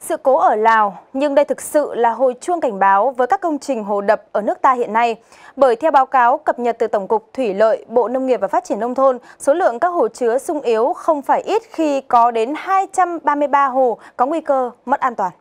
Sự cố ở Lào, nhưng đây thực sự là hồi chuông cảnh báo với các công trình hồ đập ở nước ta hiện nay. Bởi theo báo cáo cập nhật từ Tổng cục Thủy lợi, Bộ Nông nghiệp và Phát triển Nông thôn, số lượng các hồ chứa sung yếu không phải ít khi có đến 233 hồ có nguy cơ mất an toàn.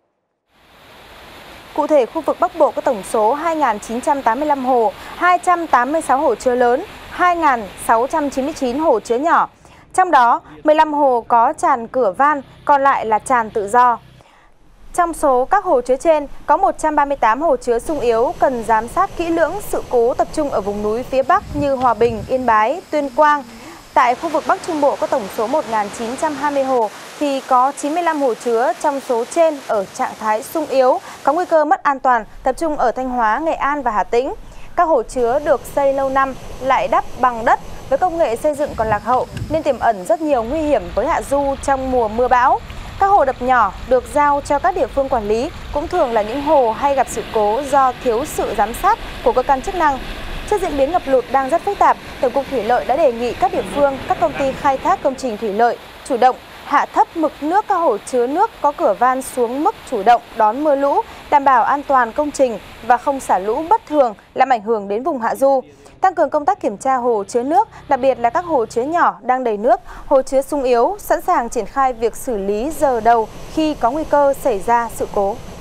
Cụ thể, khu vực Bắc Bộ có tổng số 2.985 hồ, 286 hồ chứa lớn, 2.699 hồ chứa nhỏ. Trong đó, 15 hồ có tràn cửa van, còn lại là tràn tự do. Trong số các hồ chứa trên, có 138 hồ chứa sung yếu cần giám sát kỹ lưỡng sự cố tập trung ở vùng núi phía Bắc như Hòa Bình, Yên Bái, Tuyên Quang. Tại khu vực Bắc Trung Bộ có tổng số 1.920 hồ thì có 95 hồ chứa trong số trên ở trạng thái sung yếu, có nguy cơ mất an toàn, tập trung ở Thanh Hóa, Nghệ An và Hà Tĩnh. Các hồ chứa được xây lâu năm lại đắp bằng đất với công nghệ xây dựng còn lạc hậu nên tiềm ẩn rất nhiều nguy hiểm với hạ du trong mùa mưa bão. Các hồ đập nhỏ được giao cho các địa phương quản lý cũng thường là những hồ hay gặp sự cố do thiếu sự giám sát của cơ quan chức năng. Trước diễn biến ngập lụt đang rất phức tạp, Tổng cục Thủy lợi đã đề nghị các địa phương, các công ty khai thác công trình thủy lợi chủ động hạ thấp mực nước các hồ chứa nước có cửa van xuống mức chủ động đón mưa lũ, đảm bảo an toàn công trình và không xả lũ bất thường làm ảnh hưởng đến vùng hạ du. Tăng cường công tác kiểm tra hồ chứa nước, đặc biệt là các hồ chứa nhỏ đang đầy nước, hồ chứa sung yếu, sẵn sàng triển khai việc xử lý giờ đầu khi có nguy cơ xảy ra sự cố.